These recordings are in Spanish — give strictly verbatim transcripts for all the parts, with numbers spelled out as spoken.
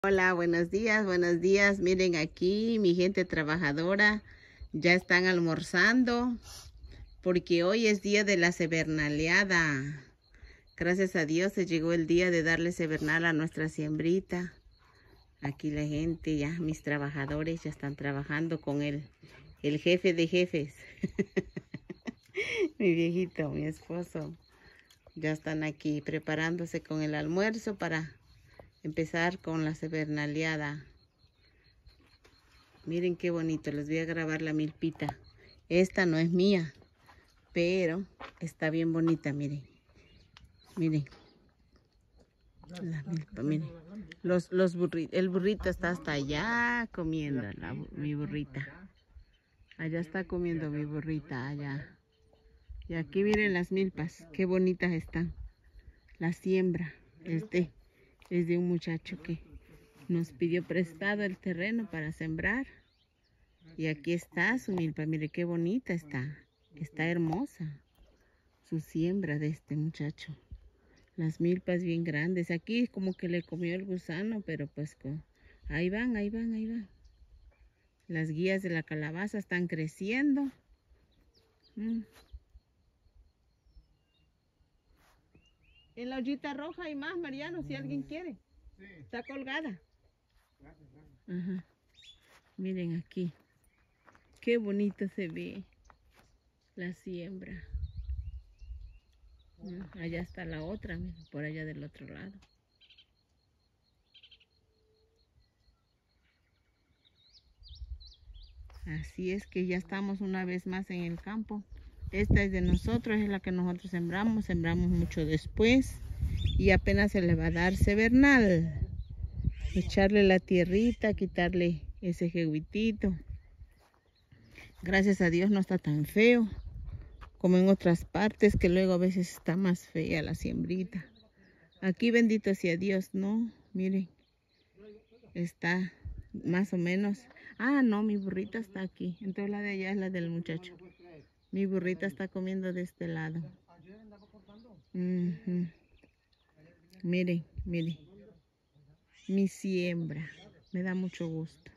Hola, buenos días, buenos días. Miren aquí, mi gente trabajadora ya están almorzando porque hoy es día de la cebernaleada. Gracias a Dios se llegó el día de darle cebernal a nuestra siembrita. Aquí la gente, ya mis trabajadores ya están trabajando con el, el jefe de jefes. Mi viejito, mi esposo. Ya están aquí preparándose con el almuerzo para empezar con la cebernaleada. Miren qué bonito, les voy a grabar la milpita. Esta no es mía, pero está bien bonita, miren. Miren. La milpa, miren. Los, los burritos, el burrito está hasta allá comiendo, la, mi burrita. Allá está comiendo mi burrita, allá. Y aquí miren las milpas, qué bonitas están. La siembra es de, es de un muchacho que nos pidió prestado el terreno para sembrar. Y aquí está su milpa, mire qué bonita está. Está hermosa su siembra de este muchacho. Las milpas bien grandes. Aquí como que le comió el gusano, pero pues con... ahí van, ahí van, ahí van. Las guías de la calabaza están creciendo. Mm. En la ollita roja hay más, Mariano, si alguien quiere. Sí. Está colgada. Gracias, gracias. Ajá. Miren aquí. Qué bonito se ve la siembra. Mm. Allá está la otra, por allá del otro lado. Así es que ya estamos una vez más en el campo. Esta es de nosotros, es la que nosotros sembramos. Sembramos mucho después y apenas se le va a dar cebernal. Echarle la tierrita, quitarle ese jeguitito. Gracias a Dios no está tan feo como en otras partes, que luego a veces está más fea la siembrita. Aquí bendito sea Dios, no, miren, está más o menos. Ah, no, mi burrita está aquí. Entonces la de allá es la del muchacho. Mi burrita está comiendo de este lado. Uh-huh. Miren, miren. Mi siembra. Me da mucho gusto.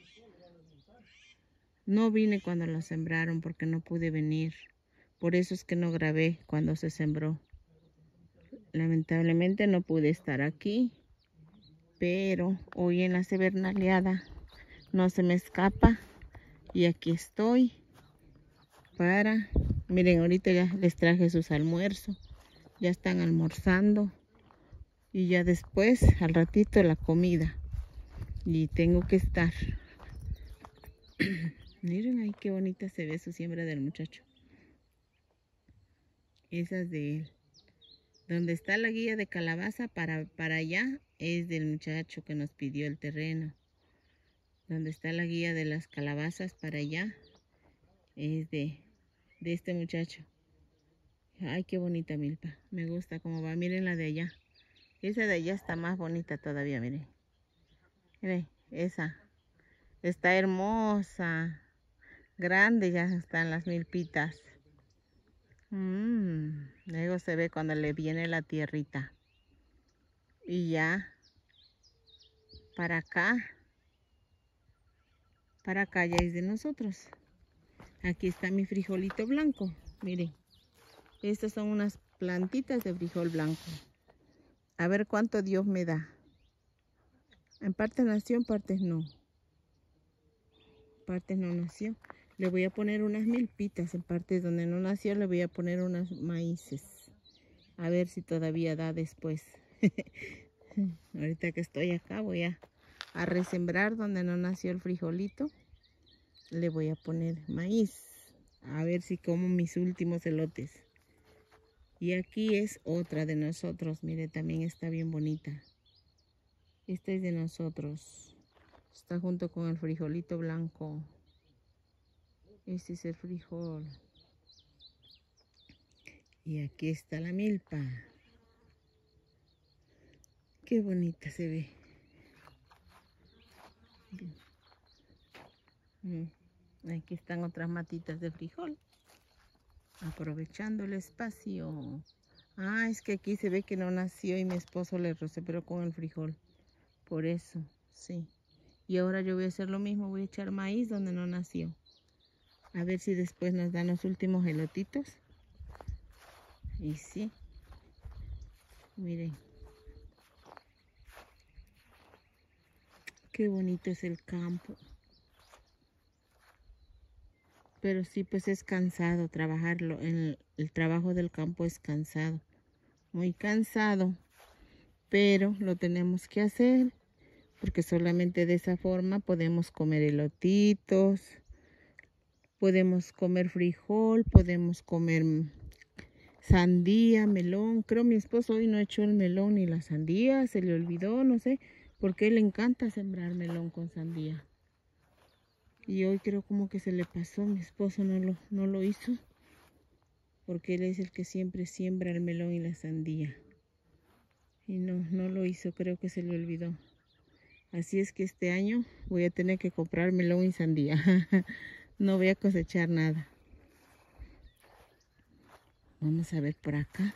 No vine cuando lo sembraron porque no pude venir. Por eso es que no grabé cuando se sembró. Lamentablemente no pude estar aquí. Pero hoy en la cebernaleada no se me escapa. Y aquí estoy para... Miren, ahorita ya les traje sus almuerzos. Ya están almorzando. Y ya después, al ratito, la comida. Y tengo que estar. Miren ahí qué bonita se ve su siembra del muchacho. Esa es de él. Donde está la guía de calabaza para, para allá es del muchacho que nos pidió el terreno. Donde está la guía de las calabazas para allá es de, de este muchacho. Ay, qué bonita milpa. Me gusta cómo va. Miren la de allá. Esa de allá está más bonita todavía, miren. Miren, esa. Está hermosa. Grande ya están las milpitas. Mm, luego se ve cuando le viene la tierrita. Y ya. Para acá. Para acá ya es de nosotros. Aquí está mi frijolito blanco. Miren. Estas son unas plantitas de frijol blanco. A ver cuánto Dios me da. En partes nació, en partes no. Partes no nació. Le voy a poner unas milpitas. En partes donde no nació le voy a poner unas maíces. A ver si todavía da después. Ahorita que estoy acá voy a, a resembrar donde no nació el frijolito. Le voy a poner maíz. A ver si como mis últimos elotes. Y aquí es otra de nosotros. Mire, también está bien bonita. Esta es de nosotros. Está junto con el frijolito blanco. Este es el frijol. Y aquí está la milpa. Qué bonita se ve. Aquí están otras matitas de frijol. Aprovechando el espacio. Ah, es que aquí se ve que no nació y mi esposo le roceperó con el frijol. Por eso. Sí. Y ahora yo voy a hacer lo mismo, voy a echar maíz donde no nació. A ver si después nos dan los últimos elotitos. Y sí. Miren. Qué bonito es el campo. Pero sí, pues es cansado trabajarlo. El, el trabajo del campo es cansado. Muy cansado. Pero lo tenemos que hacer. Porque solamente de esa forma podemos comer elotitos. Podemos comer frijol. Podemos comer sandía, melón. Creo mi esposo hoy no echó el melón ni la sandía. Se le olvidó, no sé. Porque le encanta sembrar melón con sandía. Y hoy creo como que se le pasó. Mi esposo no lo, no lo hizo. Porque él es el que siempre siembra el melón y la sandía. Y no, no lo hizo. Creo que se le olvidó. Así es que este año voy a tener que comprar melón y sandía. No voy a cosechar nada. Vamos a ver por acá.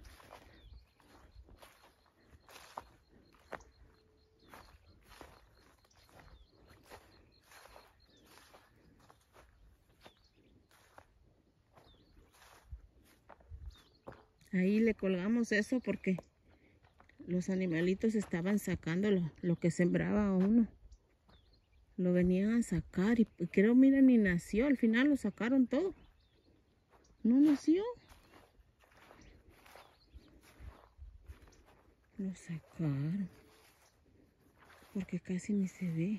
Ahí le colgamos eso porque los animalitos estaban sacando lo, lo que sembraba uno. Lo venían a sacar y creo, mira, ni nació. Al final lo sacaron todo. No nació. Lo sacaron. Porque casi ni se ve.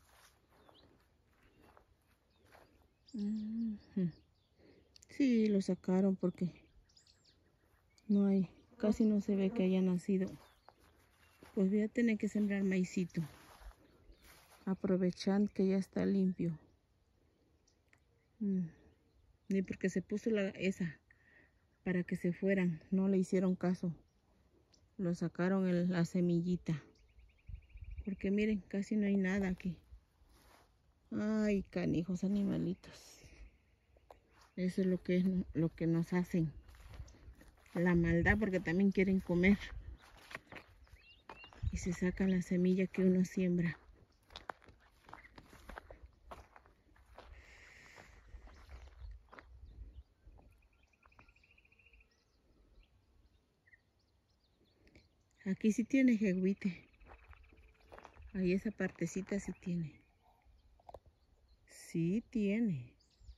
Uh-huh. Sí, lo sacaron porque no hay, casi no se ve que haya nacido. Pues voy a tener que sembrar maicito. Aprovechando que ya está limpio. Mm. Ni porque se puso la, esa para que se fueran. No le hicieron caso. Lo sacaron en la semillita. Porque miren, casi no hay nada aquí. Ay, canijos animalitos. Eso es lo que, es, lo que nos hacen. La maldad, porque también quieren comer. Y se sacan la semilla que uno siembra. Aquí sí tiene jeguite. Ahí esa partecita sí tiene. Sí tiene.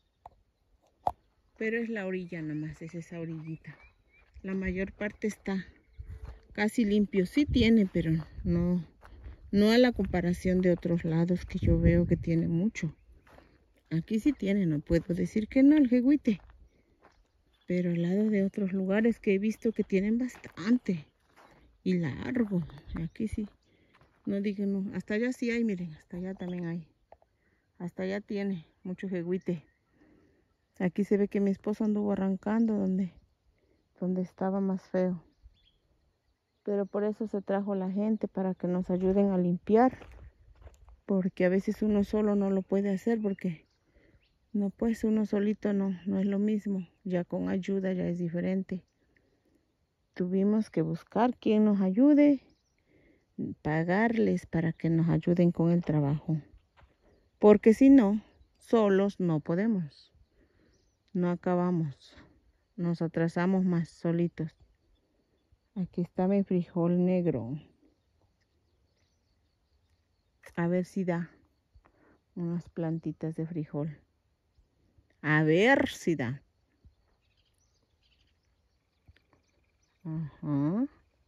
Pero es la orilla nomás, es esa orillita. La mayor parte está casi limpio. Sí tiene, pero no, no a la comparación de otros lados que yo veo que tiene mucho. Aquí sí tiene, no puedo decir que no el jeguite. Pero al lado de otros lugares que he visto que tienen bastante. Y largo. Aquí sí. No digo no. Hasta allá sí hay, miren. Hasta allá también hay. Hasta allá tiene mucho jeguite. Aquí se ve que mi esposo anduvo arrancando donde, donde estaba más feo. Pero por eso se trajo la gente, para que nos ayuden a limpiar. Porque a veces uno solo no lo puede hacer, porque no, pues uno solito no, no es lo mismo. Ya con ayuda ya es diferente. Tuvimos que buscar quien nos ayude, pagarles para que nos ayuden con el trabajo. Porque si no, solos no podemos. No acabamos. Nos atrasamos más solitos. Aquí está mi frijol negro. A ver si da unas plantitas de frijol. A ver si da. Ajá.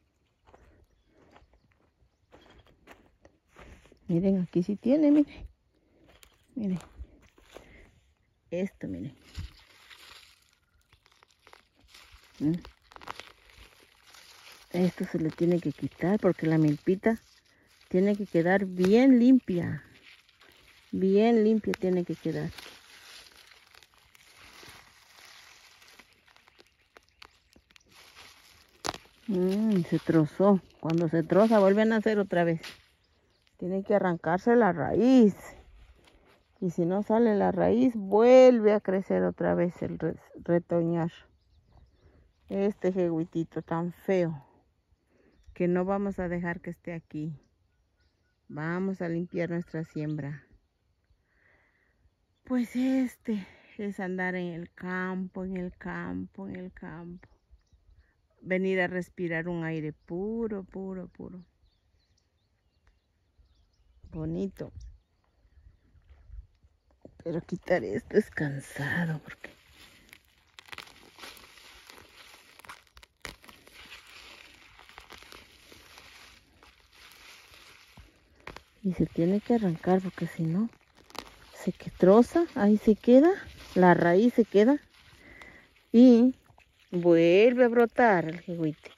Miren, aquí sí tiene, miren. Miren. Esto, miren. ¿Mm? Esto se le tiene que quitar porque la milpita tiene que quedar bien limpia. Bien limpia tiene que quedar. Mm, se trozó. Cuando se troza vuelven a hacer otra vez. Tiene que arrancarse la raíz. Y si no sale la raíz, vuelve a crecer otra vez el re retoñar. Este jeguitito tan feo que no vamos a dejar que esté aquí. Vamos a limpiar nuestra siembra. Pues este es andar en el campo, en el campo, en el campo. Venir a respirar un aire puro, puro, puro. Bonito. Pero quitar esto es cansado porque... Y se tiene que arrancar porque si no, se que troza, ahí se queda, la raíz se queda y vuelve a brotar el jehuite.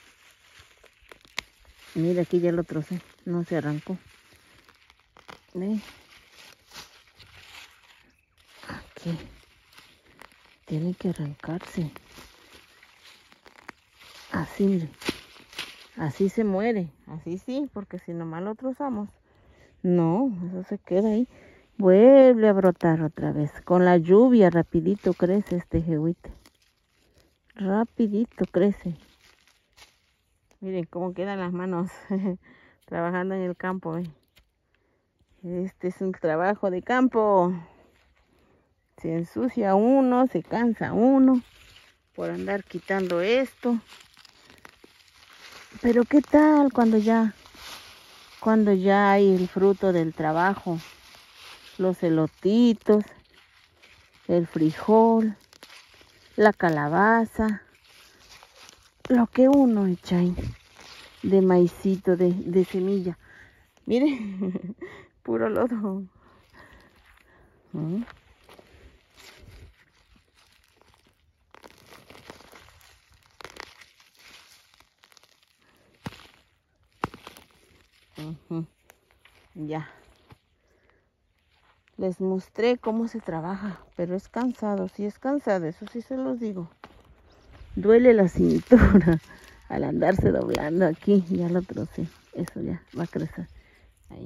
Mira, aquí ya lo trocé, no se arrancó. ¿Ve? Aquí. Tiene que arrancarse. Así, miren. Así se muere. Así sí, porque si nomás lo trozamos. No, eso se queda ahí. Vuelve a brotar otra vez. Con la lluvia rapidito crece este jehuite. Rapidito crece. Miren cómo quedan las manos trabajando en el campo. ¿eh? Este es un trabajo de campo. Se ensucia uno, se cansa uno por andar quitando esto. Pero qué tal cuando ya, cuando ya hay el fruto del trabajo, los elotitos, el frijol, la calabaza, lo que uno echa ahí de maicito, de, de semilla. Miren, puro lodo. ¿Mm? Uh-huh. Ya. Les mostré cómo se trabaja, pero es cansado, sí es cansado, eso sí se los digo. Duele la cintura al andarse doblando aquí, ya lo trocé, eso ya va a crecer ahí.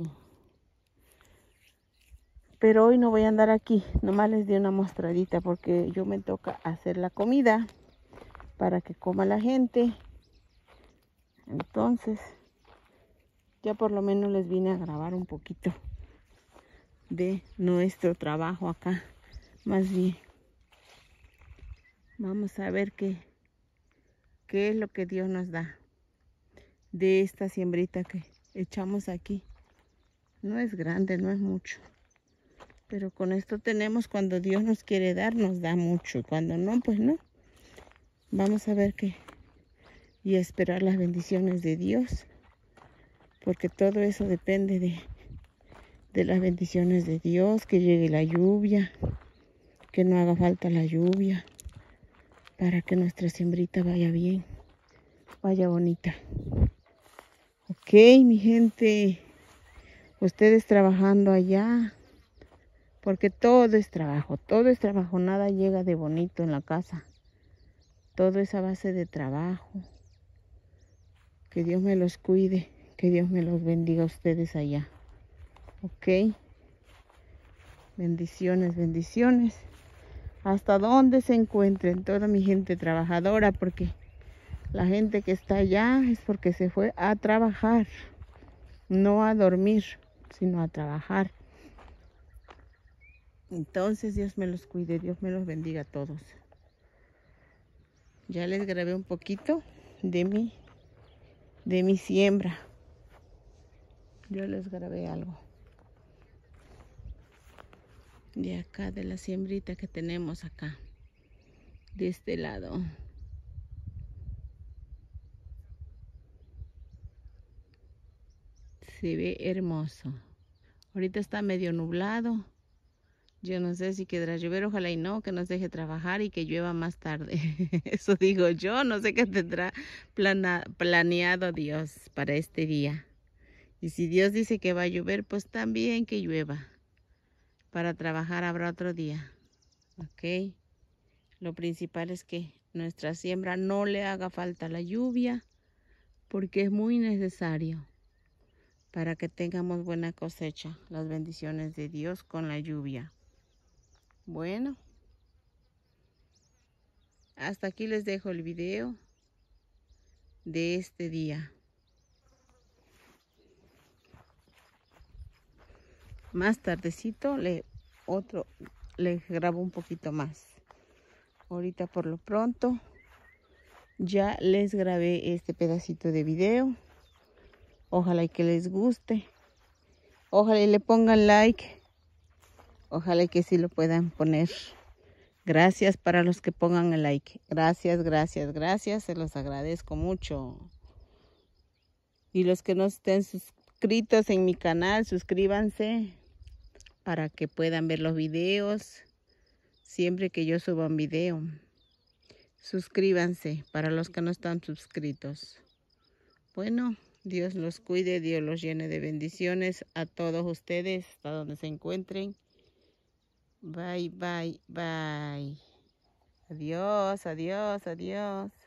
Pero hoy no voy a andar aquí, nomás les di una mostradita porque yo me toca hacer la comida para que coma la gente. Entonces, ya por lo menos les vine a grabar un poquito de nuestro trabajo acá. Más bien, vamos a ver qué, qué es lo que Dios nos da de esta siembrita que echamos aquí. No es grande, no es mucho. Pero con esto tenemos, cuando Dios nos quiere dar, nos da mucho. Y cuando no, pues no. Vamos a ver qué. Y a esperar las bendiciones de Dios. Porque todo eso depende de, de las bendiciones de Dios. Que llegue la lluvia. Que no haga falta la lluvia. Para que nuestra siembrita vaya bien. Vaya bonita. Ok, mi gente. Ustedes trabajando allá. Porque todo es trabajo. Todo es trabajo. Nada llega de bonito en la casa. Todo es a base de trabajo. Que Dios me los cuide. Que Dios me los bendiga a ustedes allá. Ok. Bendiciones, bendiciones. Hasta donde se encuentren toda mi gente trabajadora. Porque la gente que está allá es porque se fue a trabajar. No a dormir, sino a trabajar. Entonces Dios me los cuide. Dios me los bendiga a todos. Ya les grabé un poquito de mi, de mi siembra. Yo les grabé algo. De acá, de la siembrita que tenemos acá. De este lado. Se ve hermoso. Ahorita está medio nublado. Yo no sé si quedará llover, ojalá y no, que nos deje trabajar y que llueva más tarde. Eso digo yo, no sé qué tendrá plana, planeado Dios para este día. Y si Dios dice que va a llover, pues también que llueva. Para trabajar habrá otro día. Ok. Lo principal es que nuestra siembra no le haga falta la lluvia, porque es muy necesario para que tengamos buena cosecha. Las bendiciones de Dios con la lluvia. Bueno, hasta aquí les dejo el video de este día. Más tardecito le otro le grabo un poquito más. Ahorita por lo pronto ya les grabé este pedacito de video. Ojalá y que les guste. Ojalá y le pongan like. Ojalá y que sí lo puedan poner. Gracias para los que pongan el like. Gracias, gracias, gracias. Se los agradezco mucho. Y los que no estén suscritos en mi canal, suscríbanse para que puedan ver los videos siempre que yo suba un video. Suscríbanse para los que no están suscritos. Bueno, Dios los cuide, Dios los llene de bendiciones a todos ustedes, hasta donde se encuentren. Bye, bye, bye. Adiós, adiós, adiós.